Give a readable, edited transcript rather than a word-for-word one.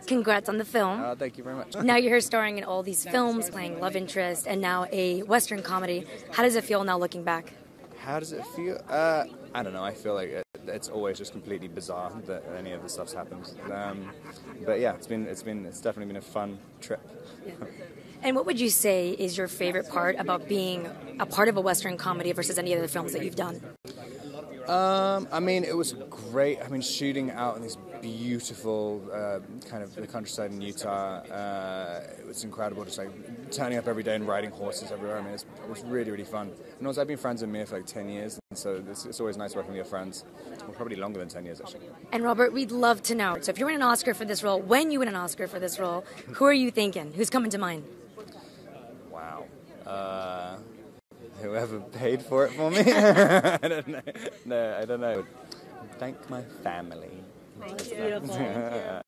Congrats on the film. Thank you very much. Now you're here starring in all these films, playing love interest, and now a Western comedy. How does it feel now looking back? How does it feel? I don't know. I feel like it's always just completely bizarre that any of this stuff's happened. But yeah, it's definitely been a fun trip. And what would you say is your favorite part about being a part of a Western comedy versus any other films that you've done? I mean, it was great. I mean, shooting out in this beautiful kind of the countryside in Utah, it was incredible. Just like turning up every day and riding horses everywhere. I mean, it was really, really fun. And also, I've been friends with Mia for like 10 years, and so it's always nice working with your friends. Well, probably longer than 10 years, actually. And Robert, we'd love to know. So if you win an Oscar for this role, when you win an Oscar for this role, who are you thinking? Who's coming to mind? Wow. Whoever paid for it for me? I don't know. No, I don't know. Thank my family. Thank you. Beautiful.